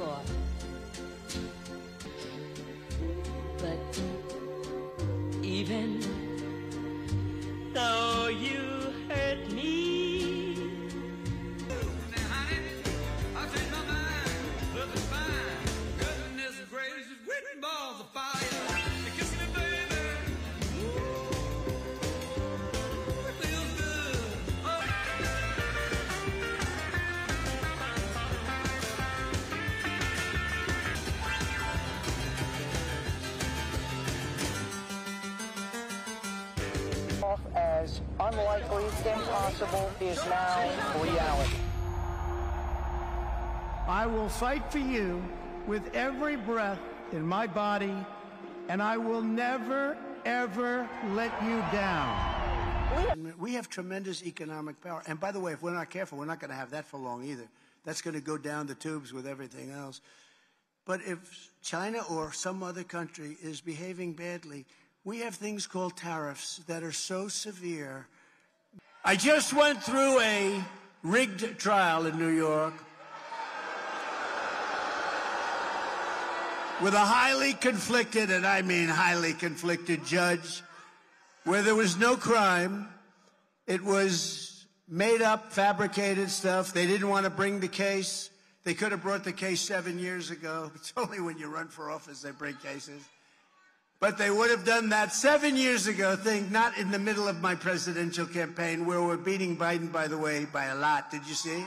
fought. But even though you hurt me, now, honey, I'll change my mind. Love is fine. Goodness gracious, written balls of fire. You kiss me, baby. Ooh, it feels good. Oh. As unlikely, impossible, is now reality. I will fight for you with every breath in my body, and I will never, ever let you down. We have tremendous economic power. And by the way, if we're not careful, we're not going to have that for long either. That's going to go down the tubes with everything else. But if China or some other country is behaving badly, we have things called tariffs that are so severe. I just went through a rigged trial in New York with a highly conflicted, and I mean highly conflicted, judge, where there was no crime. It was made up, fabricated stuff. They didn't want to bring the case. They could have brought the case 7 years ago. It's only when you run for office they bring cases. But they would have done that 7 years ago, not in the middle of my presidential campaign, where we're beating Biden, by the way, by a lot. Did you see?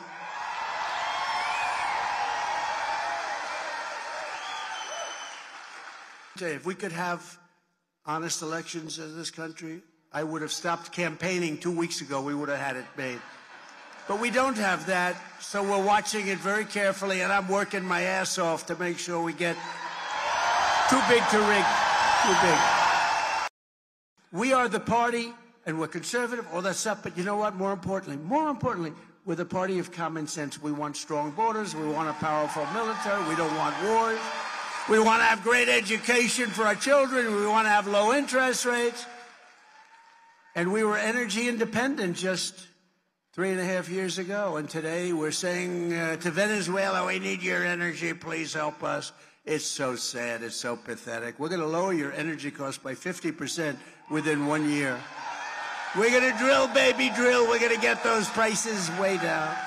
If we could have honest elections in this country, I would have stopped campaigning 2 weeks ago. We would have had it made. But we don't have that, so we're watching it very carefully, and I'm working my ass off to make sure we get too big to rig. Too big. We are the party, and we're conservative, all that stuff, but you know what? More importantly, we're the party of common sense. We want strong borders. We want a powerful military. We don't want wars. We want to have great education for our children. We want to have low interest rates. And we were energy independent just 3.5 years ago, and today we're saying to Venezuela, we need your energy. Please help us. It's so sad. It's so pathetic. We're going to lower your energy costs by 50% within 1 year. We're going to drill, baby, drill. We're going to get those prices way down.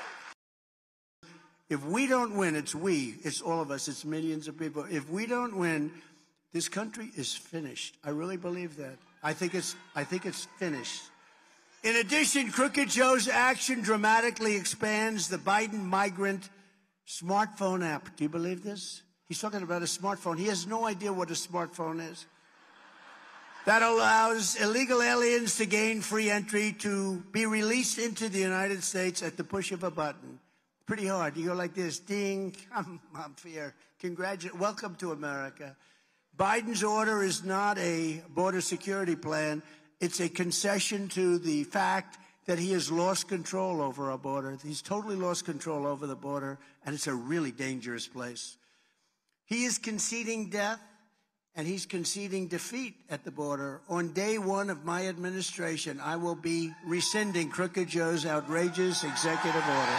If we don't win, it's we. It's all of us. It's millions of people. If we don't win, this country is finished. I really believe that. I think it's finished. In addition, Crooked Joe's action dramatically expands the Biden migrant smartphone app. Do you believe this? He's talking about a smartphone. He has no idea what a smartphone is. That allows illegal aliens to gain free entry to be released into the United States at the push of a button. Pretty hard. You go like this, ding, I'm here. Welcome to America. Biden's order is not a border security plan. It's a concession to the fact that he has lost control over our border. He's totally lost control over the border, and it's a really dangerous place. He is conceding death, and he's conceding defeat at the border. On day one of my administration, I will be rescinding Crooked Joe's outrageous executive order.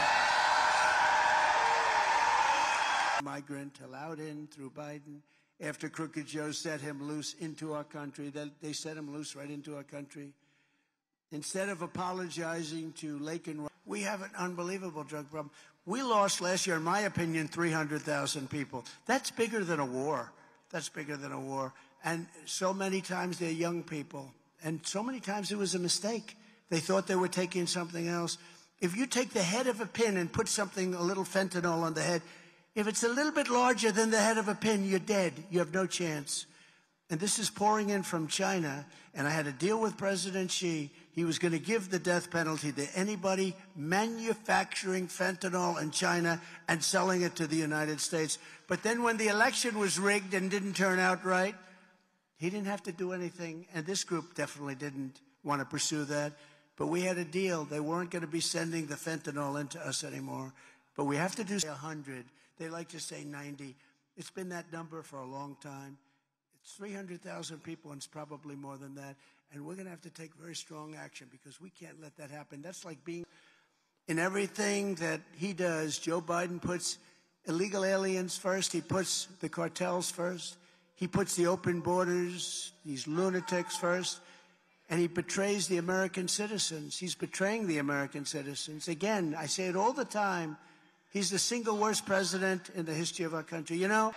Migrant allowed in through Biden. After Crooked Joe set him loose into our country, they set him loose right into our country. Instead of apologizing to Lake and Rock, we have an unbelievable drug problem. We lost last year, in my opinion, 300,000 people. That's bigger than a war. That's bigger than a war. And so many times they're young people. And so many times it was a mistake. They thought they were taking something else. If you take the head of a pin and put a little fentanyl on the head, if it's a little bit larger than the head of a pin, you're dead. You have no chance. And this is pouring in from China. And I had a deal with President Xi. He was going to give the death penalty to anybody manufacturing fentanyl in China and selling it to the United States. But then when the election was rigged and didn't turn out right, he didn't have to do anything. And this group definitely didn't want to pursue that. But we had a deal. They weren't going to be sending the fentanyl into us anymore. But we have to do 100. They like to say 90. It's been that number for a long time. It's 300,000 people, and it's probably more than that. And we're going to have to take very strong action because we can't let that happen. That's like being in everything that he does. Joe Biden puts illegal aliens first. He puts the cartels first. He puts the open borders, these lunatics first. And he betrays the American citizens. He's betraying the American citizens. Again, I say it all the time. He's the single worst president in the history of our country. You know?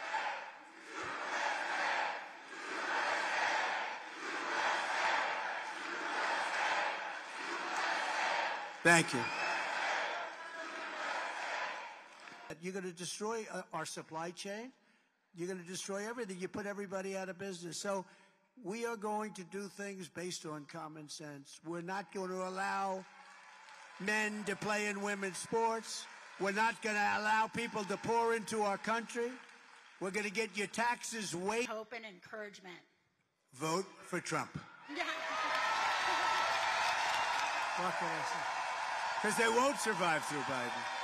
Thank you. You're going to destroy our supply chain. You're going to destroy everything. You put everybody out of business. So we are going to do things based on common sense. We're not going to allow men to play in women's sports. We're not going to allow people to pour into our country. We're going to get your taxes way. Hope and encouragement. Vote for Trump. What can I say? Because they won't survive through Biden.